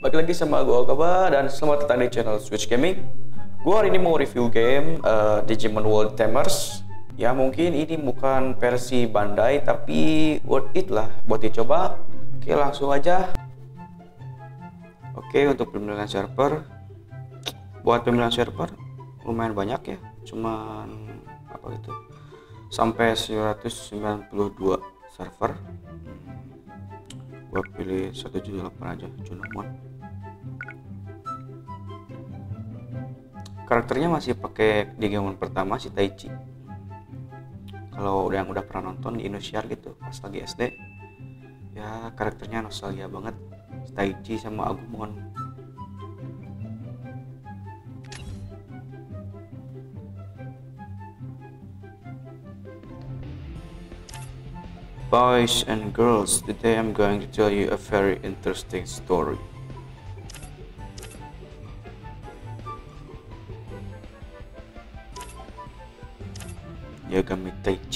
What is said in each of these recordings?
Balik lagi sama gua Kaba dan selamat datang di channel Switch Gaming. Gua hari ini mau review game Digimon World Tamers. Ya mungkin ini bukan versi Bandai tapi worth it lah buat dicoba. Oke, langsung aja. Oke, untuk pemilihan server. Buat pemilihan server lumayan banyak ya. Cuman apa gitu? Sampai 192 server. Gua pilih 178 aja, Junomon. Karakternya masih pakai Digimon pertama si Taichi. Kalau yang udah pernah nonton di Indosiar gitu pas lagi SD, ya karakternya nostalgia banget, Taichi sama Agumon. Boys and girls, today I'm going to tell you a very interesting story. Yagami Taichi.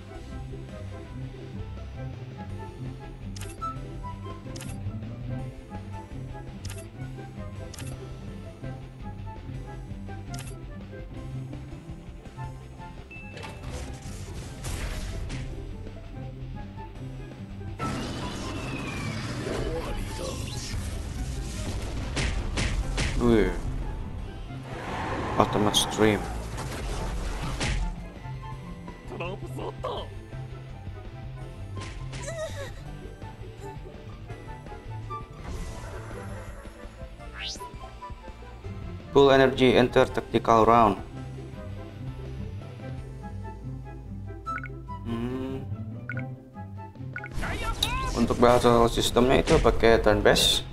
Wih, Ultimate Stream. Full energy, enter tactical round. Untuk battle sistemnya itu pakai turn based.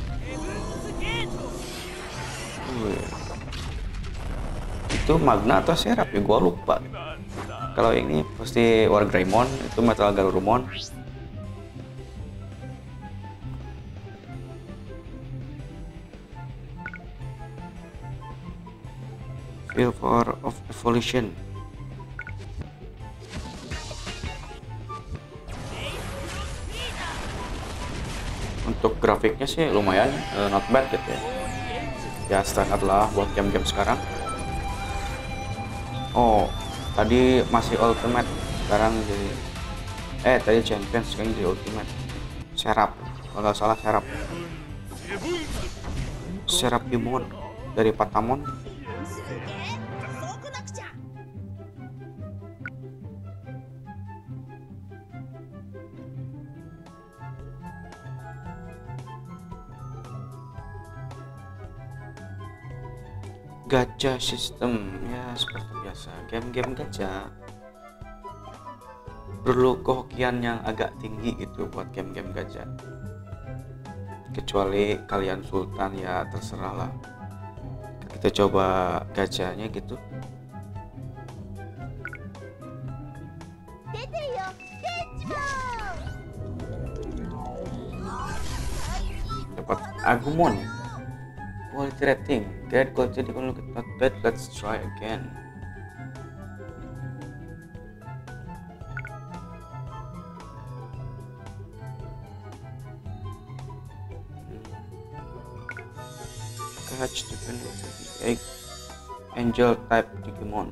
Itu Magna atau Serap ya, gua lupa. Kalau ini pasti War Greymon, itu Metal Garurumon. Feel Power of Evolution. Untuk grafiknya sih lumayan, not bad gitu ya. Ya standar lah buat game-game sekarang. Oh, tadi masih Ultimate, sekarang jadi tadi Champion, sekarang jadi Ultimate. Serap, kalau nggak salah Serap. Serapimon dari Patamon. Gacha sistem ya seperti biasa, game-game gacha perlu kehokian yang agak tinggi gitu buat game-game gacha. Kecuali kalian sultan ya terserah lah. Kita coba gachanya gitu. Dapat Agumon. Quality rating, great quality, not bad, let's try again. Catch the egg, angel type Digimon.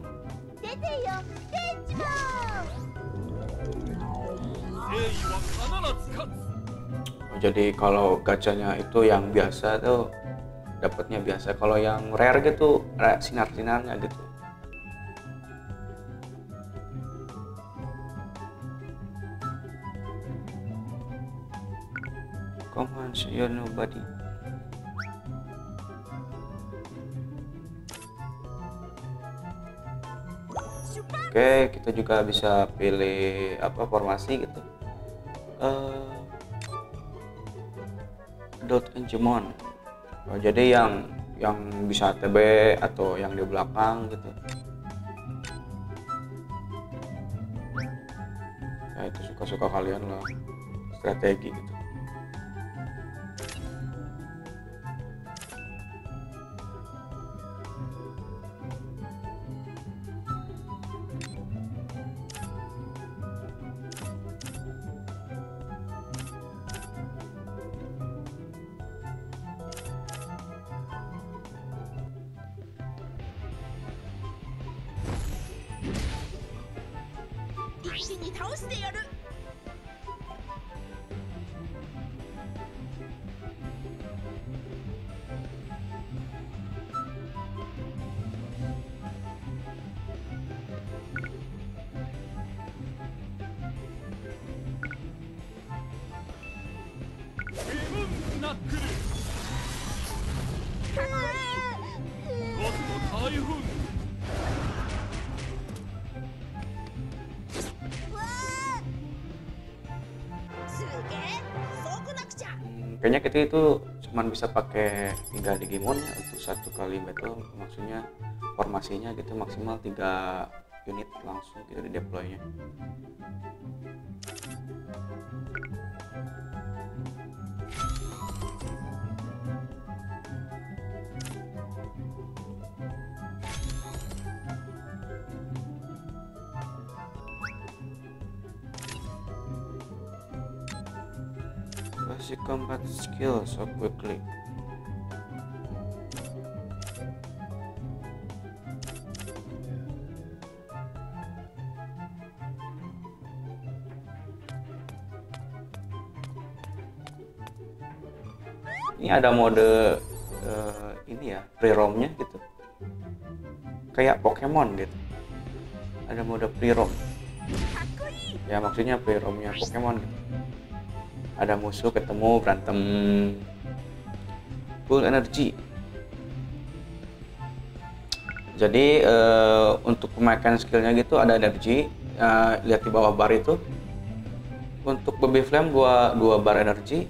Jadi kalau gacanya itu yang biasa tuh dapatnya biasa, kalau yang rare gitu sinar-sinarnya gitu. Come on, you're nobody. Oke, kita juga bisa pilih apa formasi gitu. Adult Digimon. Oh, jadi yang bisa TB atau yang di belakang gitu. Ya itu suka-suka kalian lah, strategi gitu. 倒してやる。 ナックルかっこゴスの台風いい。わあ。すげえ。そうこなくちゃ。 Kayaknya kita itu cuman bisa pakai 3 Digimon ya untuk satu kali battle, maksudnya formasinya gitu maksimal 3 unit langsung gitu di deploynya. Basic combat skill so quickly. Ini ada mode ini ya, pre-romnya gitu. Kayak Pokemon gitu. Ada mode pre-rom. かっこいい。 Ya maksudnya pre-romnya Pokemon gitu. Ada musuh ketemu berantem full energy. Jadi untuk pemakaian skillnya gitu ada energi. Lihat di bawah bar itu. Untuk baby flame 2 bar energi.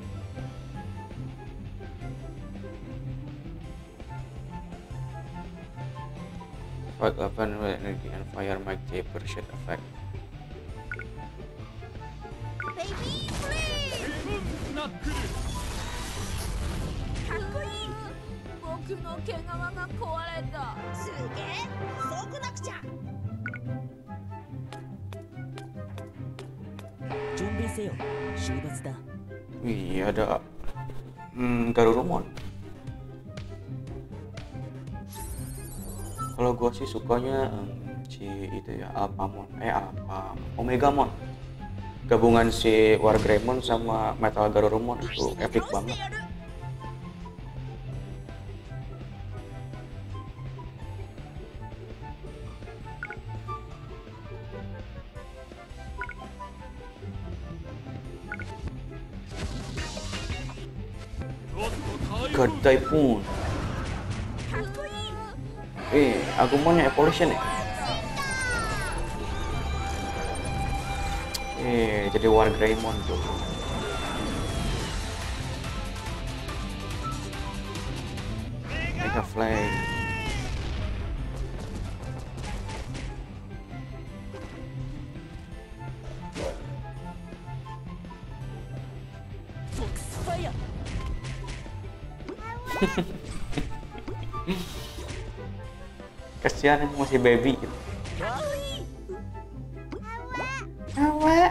Fight weapon with energy and fire might taper shade effect. ベイビーフレイ。 ナックルかっこいい。僕の毛皮が壊れた。すげえ。そうこなくちゃ。 準備せよ出発だ Wih, ada Garurumon. Kalau gua sih sukanya si itu ya Alphamon, Omegamon. Gabungan si Wargreymon sama Metal Garurumon itu epic 倒して banget. やる。 ゴスの台 God 風 Typhoon. かっこいい。 Agumonnya Evolution ya? Jadi Wargreymon tuh. Mega Flame. フォックスファイヤー Kasihan ini masih baby gitu. かっこいい。 Awak.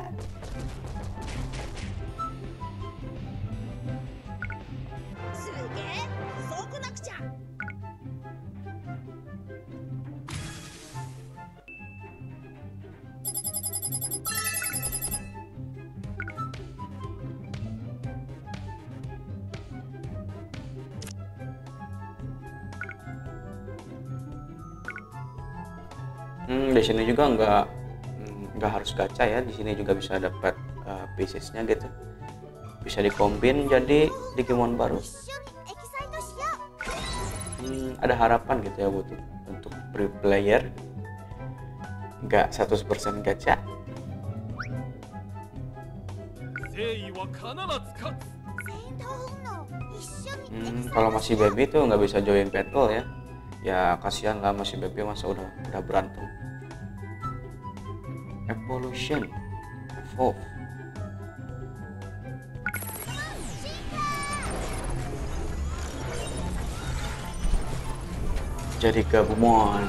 すげえ。そうこなくちゃ。 Di sini juga nggak harus gacha ya. Di sini juga bisa dapat piecesnya gitu. Bisa dikombin jadi Digimon baru. 一緒にエキサイトしよう。 Ada harapan gitu ya untuk free player. Nggak 100% gacha. 誠意は必ず勝つ戦闘の一緒にエキサイトしよう。 Kalau masih baby tuh nggak bisa join battle ya. Ya kasihan lah masih baby, masa udah berantem. Evolution, evolve. Jadi Gabumon.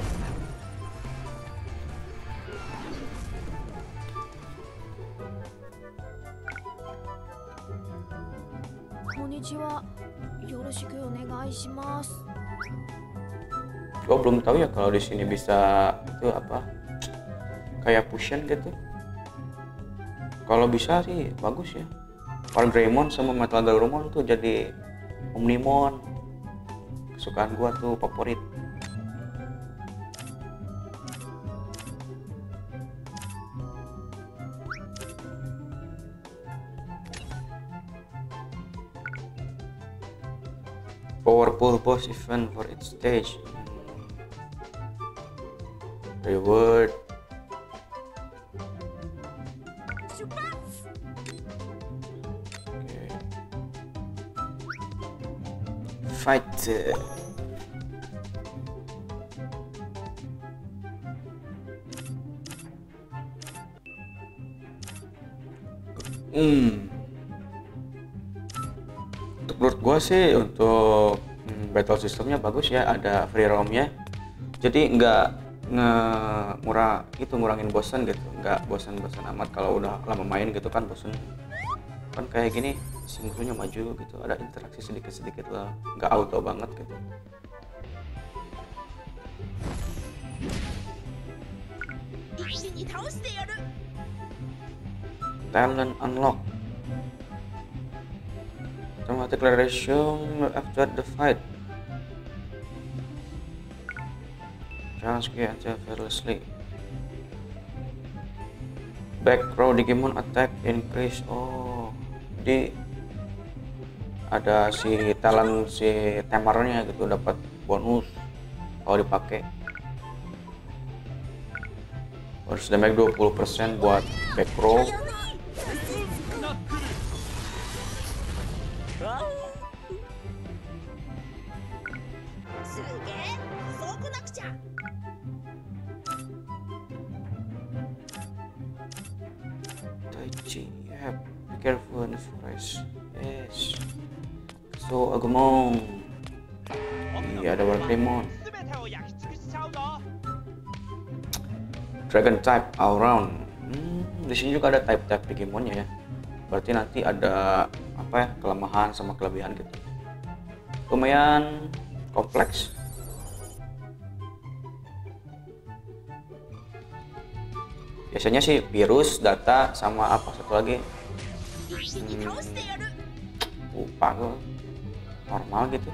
こんにちは。よろしくお願いします。 Gua belum tahu ya kalau di sini bisa itu apa? Kayak fusion gitu. Kalau bisa sih bagus ya. Power Greymon sama Metal Garurumon tuh jadi Omnimon. Kesukaan gua tuh favorit. Powerful boss event for each stage. Reward. 出発 Okay. Fight. Untuk menurut gua sih untuk battle systemnya bagus ya, ada free roamnya, jadi nggak ngurangin bosan gitu, nggak bosan-bosan amat kalau udah lama main gitu kan bosan kan. Kayak gini si musuhnya maju gitu, ada interaksi sedikit-sedikit lah, nggak auto banget gitu. Talent unlock. Automatically resume after the fight. Chance get fearlessly. Back row Digimon attack increase. Oh, jadi ada si talent si temernya gitu, dapat bonus kalau dipakai. Harus damage 20% buat back row. すげえそうこなくちゃ Taichi, yeah, be careful in the forest. Yes. So Agumon. Iya, ada Wargreymon. 全てを焼き尽くしちゃうぞ。 Dragon type all round. Di sini juga ada type-type Digimonnya ya. Berarti nanti ada apa ya, kelemahan sama kelebihan gitu. Lumayan kompleks. Biasanya sih virus, data, sama apa satu lagi 一気に倒してやる lupa gue. Normal gitu.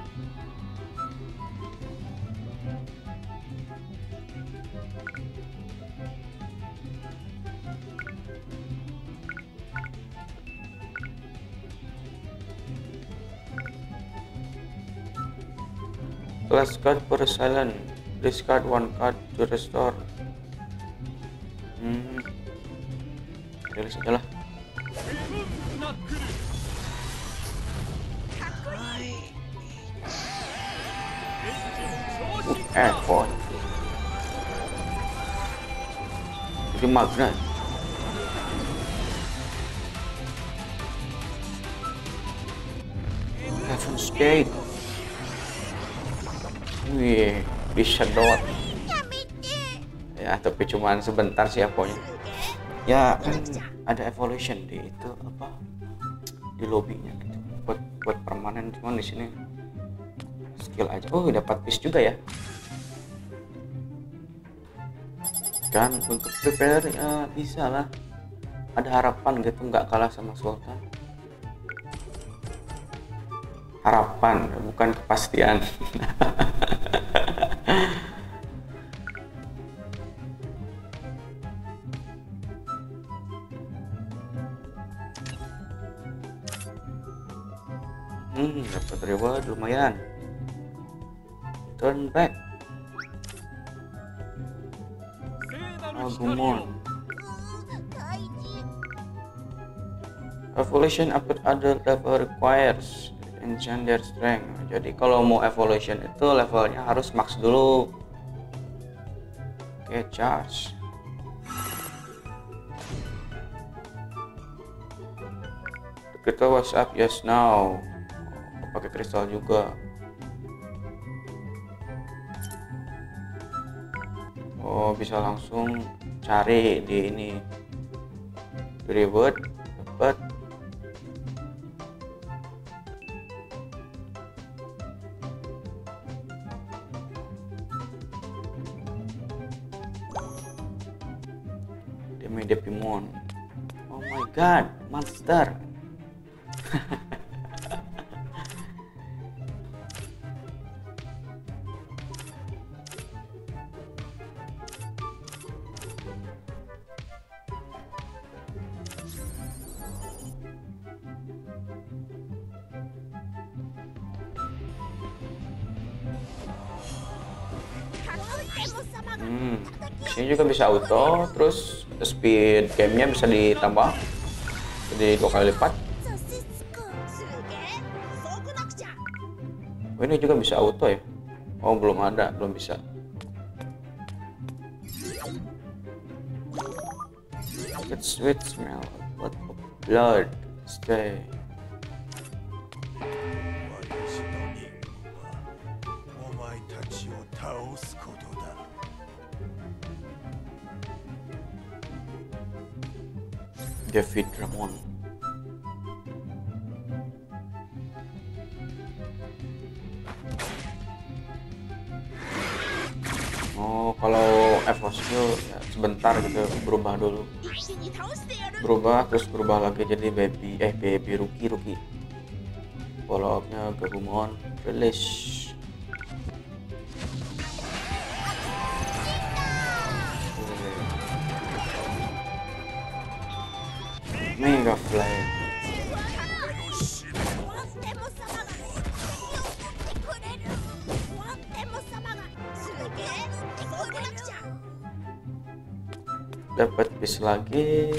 Last card per silent. Discard one card to restore. Rilis aja lah. ナックル Effort. Jadi magnet. Heaven's Gate. Wih, disedot. やめて Ya, tapi cuman sebentar sih aponya. Ya, kan ada evolution di itu apa? Di lobbynya gitu. Buat permanen, cuman di sini skill aja. Oh, dapat piece juga ya. Kan untuk prepare ya bisa lah. Ada harapan gitu, nggak kalah sama Sultan. Harapan, bukan kepastian. Dapat reward lumayan. Turn back. 聖なる Agumon. 大事 Evolution upgrade other level requires enchant their strength. Jadi kalau mau evolution itu levelnya harus max dulu. Oke, charge. Kita WhatsApp yes now. Pakai kristal juga. Oh, bisa langsung cari di ini. Reward dapat. Demi Depimon. Oh my god, monster. Sini juga bisa auto, terus speed gamenya bisa ditambah jadi 2 kali lipat. Oh, ini juga bisa auto ya? Oh, belum ada, belum bisa. It's sweet smell, what of blood, stay. David Ramon. Oh, kalau Evo skill ya sebentar gitu, berubah dulu. Berubah terus berubah lagi jadi baby Rookie. Follow up-nya Gabumon release. Mega Flame. Dapat bis lagi.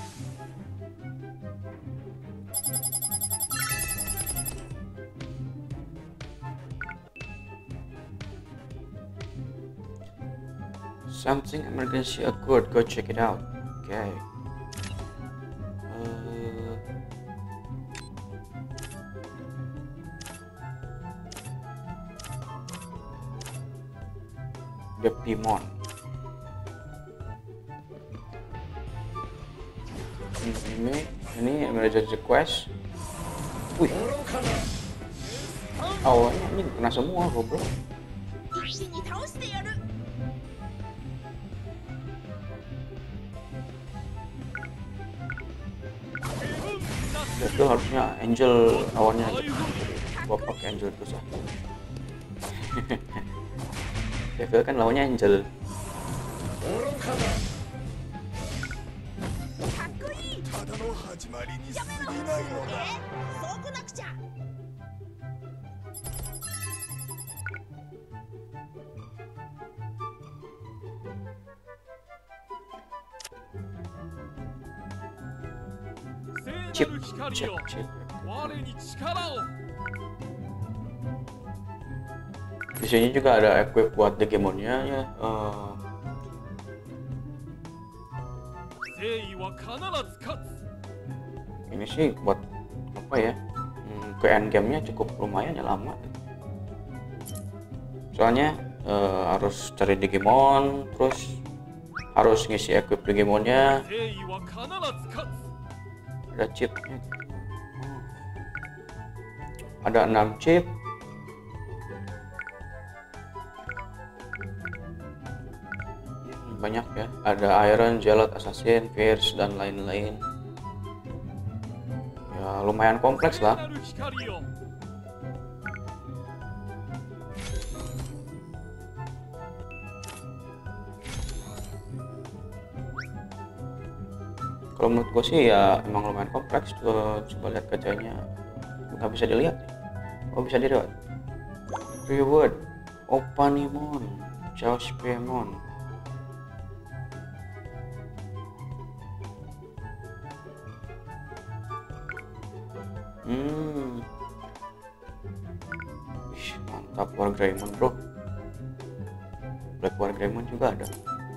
Something emergency occurred. Go check it out. Okay. The Pimon. Ini emergency quest. Wih. Awalnya ini kena semua goblok. Itu harusnya Angel awalnya gua pakai Angel terus ah. Devil kan lawannya Angel. Chip. Di sini juga ada equip buat Digimonnya ya. Ini sih buat apa ya? Ke end game-nya cukup lumayan ya, lama. Soalnya harus cari Digimon, terus harus ngisi equip Digimonnya. Ada chipnya. Ada 6 chip. Banyak ya, ada Iron, Gelot, Assassin, Fierce, dan lain-lain. Ya lumayan kompleks lah. Kalau menurut gue sih ya emang lumayan kompleks. Coba lihat kacanya, nggak bisa dilihat. Oh bisa dilihat. Reward, Opanimon, Chaos Pemon. Wih, mantap War Greymon bro. Black War Greymon juga ada.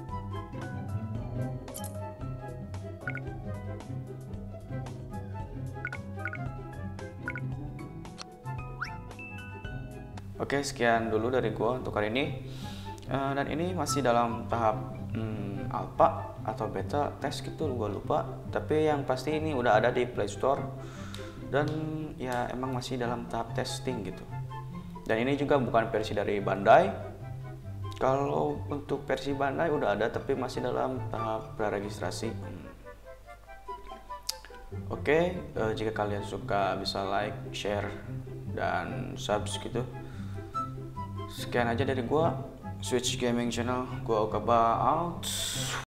Oke, sekian dulu dari gua untuk kali ini. Dan ini masih dalam tahap alpha atau beta tes gitu, gua lupa. Tapi yang pasti ini udah ada di Play Store. Dan ya emang masih dalam tahap testing gitu. Dan ini juga bukan versi dari Bandai. Kalau untuk versi Bandai udah ada, tapi masih dalam tahap praregistrasi. Oke, jika kalian suka bisa like, share, dan subs gitu. Sekian aja dari gua, Switch Gaming Channel. Gua Okaba out.